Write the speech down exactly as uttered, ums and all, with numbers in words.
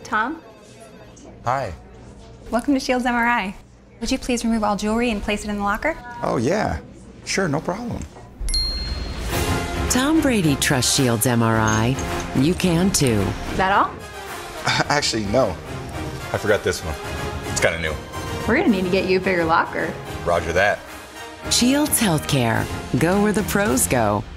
Tom? Hi. Welcome to Shield's M R I. Would you please remove all jewelry and place it in the locker? Oh, yeah. Sure, no problem. Tom Brady trusts Shield's M R I. You can too. Is that all? Actually, no. I forgot this one. It's kind of new. We're gonna need to get you a bigger locker. Roger that. Shield's Healthcare. Go where the pros go.